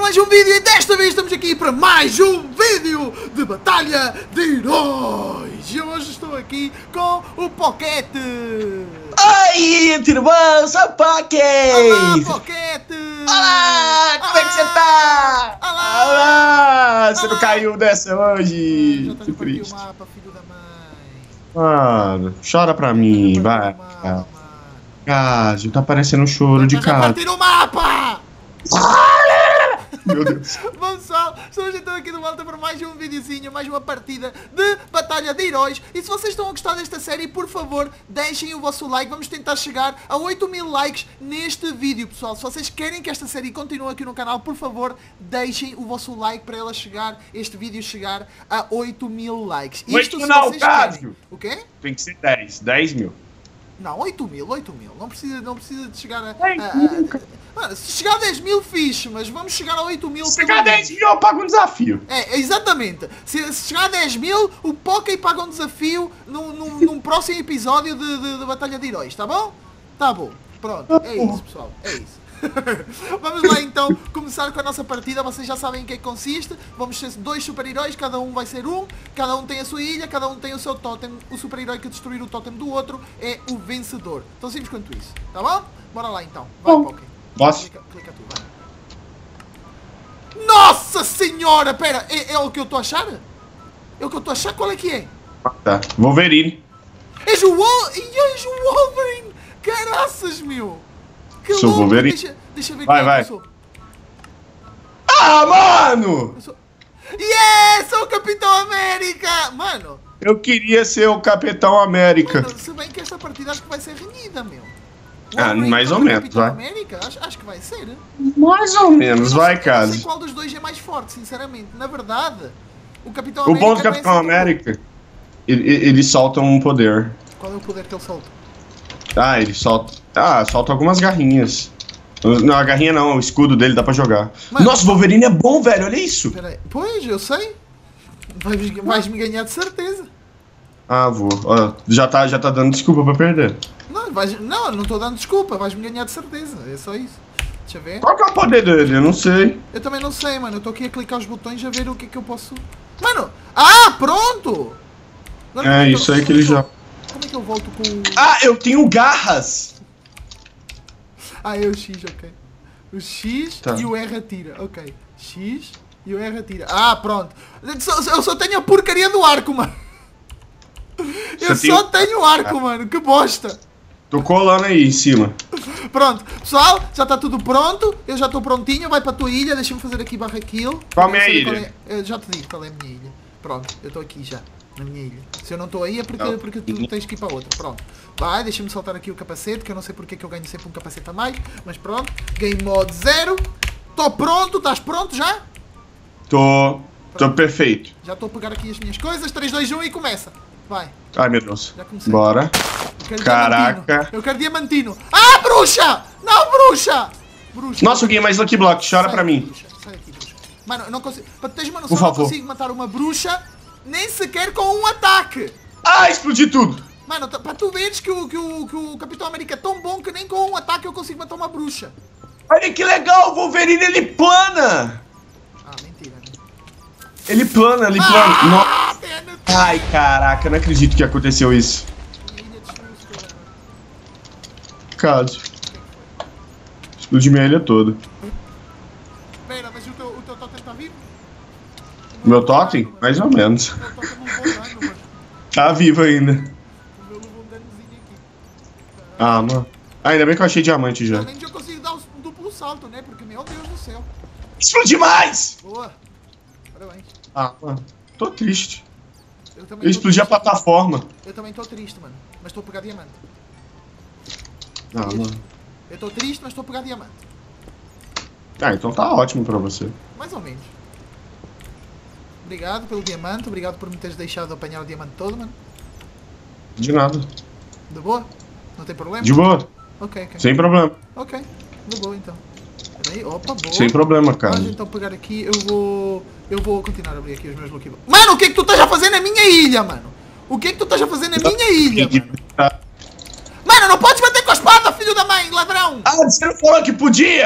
mais um vídeo e desta vez estamos aqui para mais um vídeo de Batalha de Heróis. E hoje estou aqui com o Pocket. Oi, irmãos, a Pocket! Olá, Pocket! Olá, como é que você tá? Olá! Olá! Você Olá! não caiu dessa hoje? Já Que tenho aqui o triste. mapa, filho da mãe. Mano, chora pra mim, vai. Cássio, tá parecendo um choro de Já casa. partir o mapa! Meu Deus. Bom pessoal, estamos então aqui de volta para mais um videozinho, mais uma partida de Batalha de Heróis. E se vocês estão a gostar desta série, por favor, deixem o vosso like. Vamos tentar chegar a 8.000 likes neste vídeo, pessoal. Se vocês querem que esta série continue aqui no canal, por favor, deixem o vosso like para ela chegar, este vídeo chegar a 8.000 likes. Isto se não, vocês Cássio. querem. O quê? Tem que ser 10 mil. Não, 8.000. Não precisa de chegar a... Ai, Mano, se chegar a 10.000, fixe, mas vamos chegar a 8.000. Se chegar a 10 mil, eu pago um desafio. É, exatamente. Se chegar a 10.000, o Poké paga um desafio num próximo episódio de Batalha de Heróis, tá bom? Tá bom. Pronto, é isso, pessoal. É isso. Vamos lá então começar com a nossa partida. Vocês já sabem em que é que consiste. Vamos ser 2 super-heróis, cada um vai ser um. Cada um tem a sua ilha, cada um tem o seu totem. O super-herói que destruir o totem do outro é o vencedor. Tão simples quanto isso, tá bom? Bora lá então. Vai, Poké. Posso? Clica tu, vai. Nossa senhora! Pera, é o que eu estou a achar? É o que eu estou a achar? Qual é que é? Tá. Wolverine. És o Wolverine! Caraças, meu! Que Sou louco! Wolverine. Deixa ver Vai, quem vai. eu sou. Ah, mano! Eu sou... Yeah! Sou o Capitão América! Mano, Eu queria ser o Capitão América. se bem que esta partida acho que vai ser renhida, meu. Ah, Wolverine mais ou contra menos, Capitão vai. América? Acho que vai ser. Mais ou menos, vai, Eu não Cássio. sei qual dos dois é mais forte, sinceramente. Na verdade, o Capitão O América... bom do Capitão América, ele solta um poder. Qual é o poder que ele solta? Ah, ele solta... Ah, solta algumas garrinhas. Não, a garrinha não, o escudo dele dá pra jogar. Mano, Nossa, o Wolverine é bom, velho, olha isso. Pera aí. Pois, eu sei. Vais me ganhar de certeza. Ah, vou. Ó, já tá dando desculpa pra perder. Não, eu não estou dando desculpa. Vais me ganhar de certeza. É só isso. Deixa eu ver. Qual que é o poder dele? Eu não sei. Eu também não sei, mano. Eu estou aqui a clicar os botões a ver o que é que eu posso... Mano! Ah, pronto! Agora, como É, que isso eu- aí que ele já... Como é que eu volto com o... Ah, eu tenho garras! Ah, é o X, ok. O X Tá. e o R atira. Ok. X e o R atira. Ah, pronto. Eu só tenho a porcaria do arco, mano. Eu Você só tem- tenho arco, mano. Que bosta. Tô colando aí em cima. Pronto. Pessoal, já está tudo pronto. Eu já estou prontinho. Vai para a tua ilha. Deixa-me fazer aqui barra kill. Qual a minha Eu sei ilha? Eu já te digo qual é a minha ilha. Pronto. Eu estou aqui já. Na minha ilha. Se eu não estou aí é porque, Não. porque tu tens que ir para outra. Pronto. Vai, deixa-me soltar aqui o capacete. Que eu não sei porque é que eu ganho sempre um capacete a mais. Mas pronto. Game mode 0. Estou pronto. Estás pronto já? Tô perfeito. Já estou a pegar aqui as minhas coisas. 3, 2, 1 e começa. Vai. Ai, meu Deus. Já comecei. Bora. Eu quero Caraca. diamantino. Eu quero diamantino. Ah, bruxa! Não, bruxa! Bruxa. Nossa, eu ganhei mais Lucky Block. Chora Sai pra daqui, mim. bruxa. Sai daqui, bruxa. Mano, eu não consigo... Para tu teres uma noção, Por eu não favor. consigo matar uma bruxa nem sequer com um ataque. Ah, explodi tudo. Mano, para tu veres que o Capitão América é tão bom que nem com um ataque eu consigo matar uma bruxa. Olha que legal, o Wolverine, ele plana. Ah, mentira. Né? Ele plana. Nossa. Ah, pena. Ai, caraca, não acredito que aconteceu isso. Minha ilha destruiu-se toda, mano. Cássio. Explodi minha ilha toda. Espera, mas o teu totem está vivo? Meu totem? Mais ou menos. O meu totem não levou dano, mano. Tá vivo ainda. O meu levou um danozinho aqui. Ah, mano. Ah, ainda bem que eu achei diamante já. Pelo menos eu consigo dar um duplo salto, né? Porque, meu Deus do céu. Explodi mais! Boa. Parabéns. Ah, mano. Tô triste. Eu também Eu explodi a triste. plataforma. Eu também estou triste, mano. Mas estou a pegar diamante. Ah, mano. Eu estou triste, mas estou a pegar diamante. Ah, então tá ótimo pra você. Mais ou menos. Obrigado pelo diamante. Obrigado por me teres deixado apanhar o diamante todo, mano. De nada. De boa? Não tem problema? De boa. Ok. Sem problema. Ok. De boa, então. Peraí. Opa, boa. Sem problema, cara. Vamos então pegar aqui. Eu vou continuar a abrir aqui os meus Lucky Blocks. Mano, o que é que tu estás a fazer na minha ilha, mano? O que é que tu estás a fazer na minha ilha, mano? Mano, não podes bater com a espada, filho da mãe, ladrão! Ah, você não falou que podia?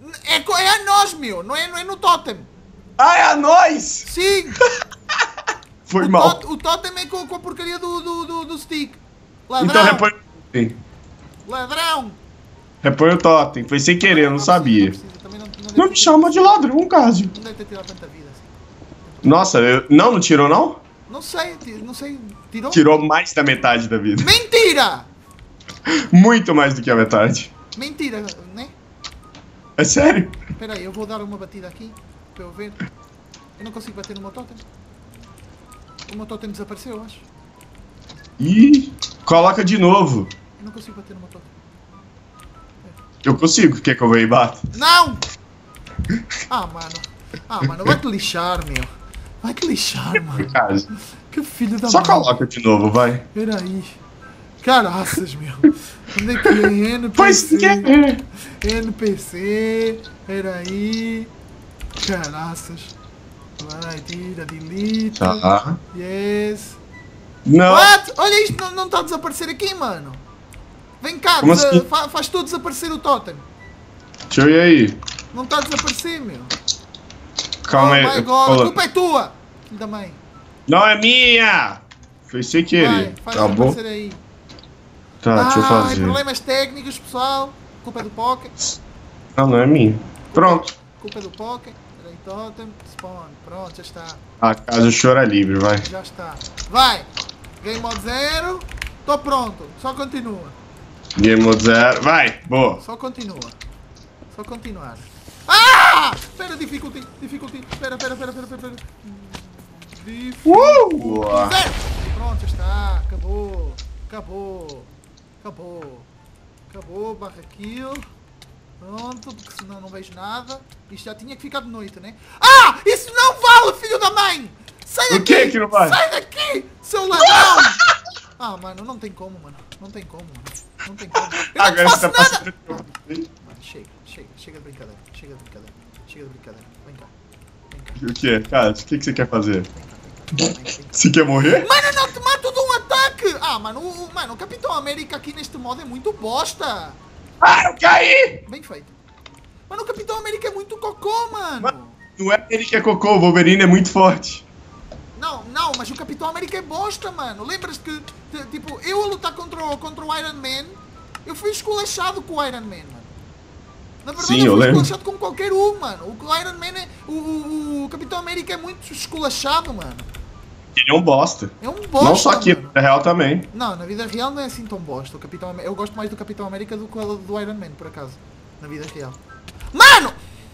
É a nós, meu. Não é no totem. Ah, é a nós! Sim. Foi mal. O totem é com a porcaria do stick. Então Ladrão. repõe o totem. Ladrão. Repõe o totem. Foi sem querer, eu não sabia. Também não Não me chama de ladrão, Cássio. Não deve ter tirado tanta vida assim. Nossa, não tirou não? Não sei. Tirou? Tirou mais da metade da vida. Mentira! Muito mais do que a metade. Mentira, né? É sério? Espera aí, eu vou dar uma batida aqui para eu ver. Eu não consigo bater no meu totem. O meu totem desapareceu, eu acho. Ih, coloca de novo. Eu não consigo bater no meu totem. Eu consigo, quer que eu vou e bato? Não! Ah, mano, vai te lixar, meu. Vai te lixar, mano. Cássio. Que filho da Só mãe. coloca de novo, vai. Peraí. Caraças, meu. Onde é que é? NPC? Pois que é. NPC. Peraí. Caraças. Vai, tira, delete. Tá. Yes. Não. What? Olha isto, não está a desaparecer aqui, mano. Vem cá, Como assim? faz tu desaparecer o totem. Deixa eu ir aí. Não está a desaparecer, meu. Calma aí. Oh my God, a culpa é tua. Filho da mãe. Não é minha! Foi sem querer. Vai, faz Tá bom? desaparecer aí. Tá, deixa eu fazer. Problemas técnicos, pessoal. Culpa é do Poké. Não é minha. Pronto. Culpa é do Poké. Peraí, totem, spawn. Pronto, já está. A casa chora livre, vai. Já está. Vai. Game mode 0. Tô pronto. Só continua. Game mode 0. Vai, boa. Só continua. Só continuar. Ah! Espera, difficulty. Espera. Zero. Pronto, já está. Acabou. Barra kill. Pronto, porque senão não vejo nada. Isto já tinha que ficar de noite, né? Ah! Isso não vale, filho da mãe! Sai daqui! O que que não vale? Sai daqui, seu ladrão! Ah, mano, não tem como, mano. Não tem como. Eu não Agora faço você tá nada! passando. Mano, chega de brincadeira. Vem cá. O que? Cara, o que você quer fazer? Vem cá. Você quer morrer? Mano, eu não te mato de um ataque! Ah, mano, o Capitão América aqui neste modo é muito bosta! Ah, eu caí! Bem feito. Mano, o Capitão América é muito cocô, mano! Não é ele que é cocô, o Wolverine é muito forte. Não, mas o Capitão América é bosta, mano. Lembras-te que, tipo, eu a lutar contra o Iron Man, eu fui esculachado com o Iron Man, mano. Na verdade, Sim, eu eu fui lembro. esculachado com qualquer um, mano. O Iron Man é... O Capitão América é muito esculachado, mano. Ele é um bosta. É um bosta, Não só aqui, mano. na real também. Não, na vida real não é assim tão bosta. O Capitão América... Eu gosto mais do Capitão América do que do Iron Man, por acaso. Na vida real. Mano!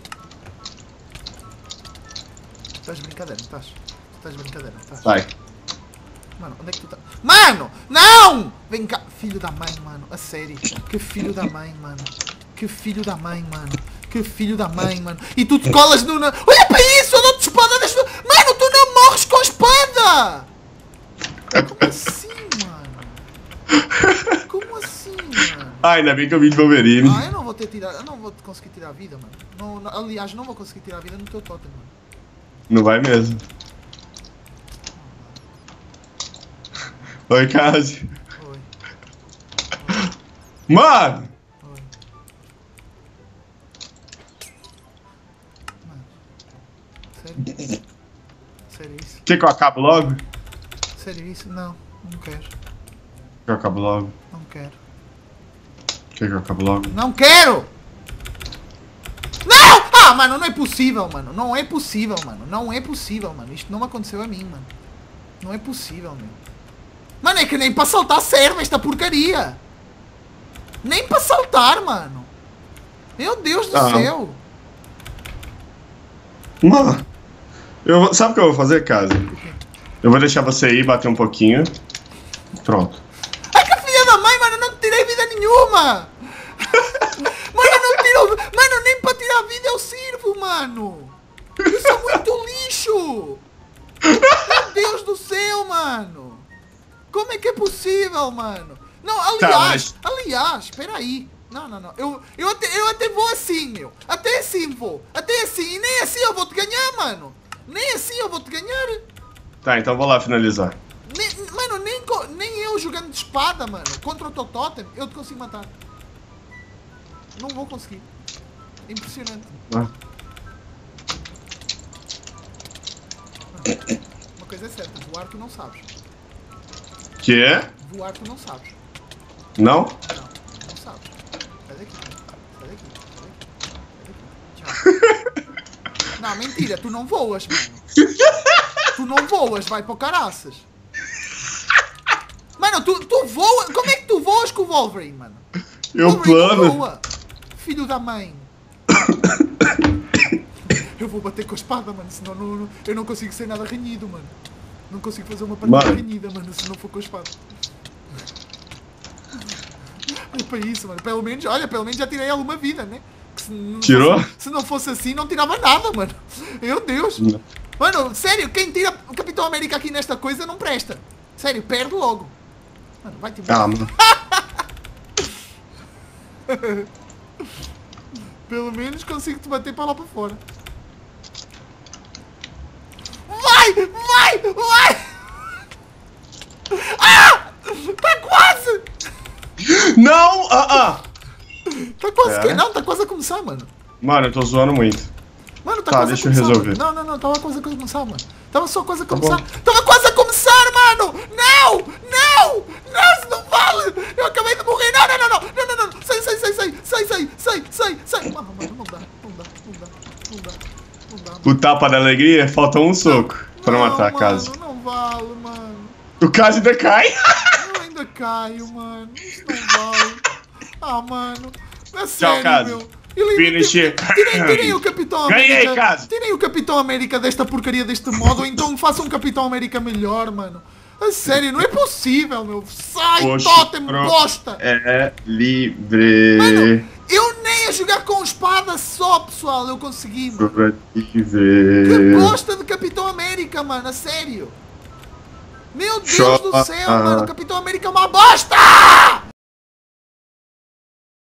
Estás de brincadeira, não estás? Estás de brincadeira, não estás? Vai. Mano, onde é que tu tá? Mano! Não! Vem cá. Filho da mãe, mano. A sério. Que filho da mãe, mano. Que filho da mãe, mano. E tu te colas no... Olha para isso! Eu dou-te espada das... Mano, tu não morres com a espada! Como assim, mano? Como assim, mano? Ah, ainda bem que eu vi de Wolverine. Ah, eu não vou conseguir tirar a vida, mano. Aliás, não vou conseguir tirar a vida no teu totem, mano. Não vai mesmo. Oi, Cássio. Oi. Mano! Oi. Mano. Sério? Sério isso? Quer que eu acabo logo? Sério isso? Não quero. Quer que eu acabo logo? Não quero. Quer que eu acabo logo? Não quero! Não! Ah, mano, não é possível, mano. Não é possível, mano. Isto não aconteceu a mim, mano. Não é possível, meu. Mano, é que nem para saltar serve esta porcaria. Nem para saltar, mano. Meu Deus do céu. Mano, sabe o que eu vou fazer, Cássio? Eu vou deixar você ir, bater um pouquinho. Pronto. Ai, que filha da mãe, mano. Eu não tirei vida nenhuma. Mano, eu não tiro... Mano, nem para tirar vida eu sirvo, mano. Eu sou muito lixo. Meu Deus do céu, mano. Como é que é possível, mano? Não, aliás, espera aí. Não. Eu até vou assim, meu. Até assim vou. Até assim. E nem assim eu vou te ganhar, mano. Nem assim eu vou te ganhar. Tá, então vou lá finalizar. Mano, nem eu jogando de espada, mano, contra o teu totem, eu te consigo matar. Não vou conseguir. Impressionante. Ah. Uma coisa é certa, voar tu não sabes. Que é? Voar tu não sabes. Não? Não sabes. Sai daqui. Sai daqui. Sai daqui. Tchau. Não, mentira, tu não voas, mano. Tu não voas, vai para o caraças. Mano, tu voas. Como é que tu voas com o Wolverine, mano? Eu plano. Voa. Filho da mãe. Eu vou bater com a espada, mano, senão eu não consigo ser nada renhido, mano. Não consigo fazer uma partida renhida, mano, se não for com a espada. É para isso, mano. Pelo menos já tirei alguma vida, né? Tirou? Se não fosse assim, não tirava nada, mano. Meu Deus. Não. Mano, sério, quem tira o Capitão América aqui nesta coisa não presta. Sério, perde logo. Mano, vai-te embora. Calma. Pelo menos consigo-te bater para lá para fora. Vai! Ah! Tá quase! Não! Tá quase que não, tá quase a começar, mano. Mano, eu tô zoando muito. Mano, tá Tá, quase deixa a eu começar. resolver. Mano. Não, tava quase a começar, mano. Tava só quase a começar. Tava quase a começar, mano! Não, isso não vale! Eu acabei de morrer! Não! Sai! Mano, não dá. O tapa da alegria, falta um soco pra matar a casa. Não vale, mano. O caso ainda cai. Eu ainda caio, mano. Isso não vale. Ah, mano. É sério, Caso. meu. Finisher. Tirem o Capitão América. Ganhei, Caso. Tirem o Capitão América desta porcaria deste modo, ou então façam um Capitão América melhor, mano. A sério, não é possível, meu. Sai, totem, bosta. É livre. Mano, eu nem a jogar com espada só, pessoal, eu consegui, mano. Livre. Que bosta de Capitão América, mano, a sério. Meu Deus do céu, mano, o Capitão América é uma bosta!